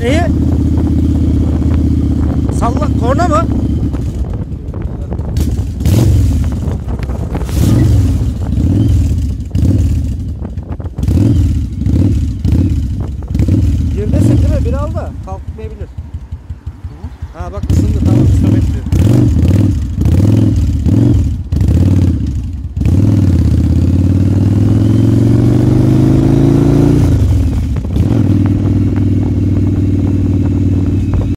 İyi. Salla. Korna mı? Girdesin değil mi? Bir al da kalkmayabilir. Ha bak ısındı, tamam.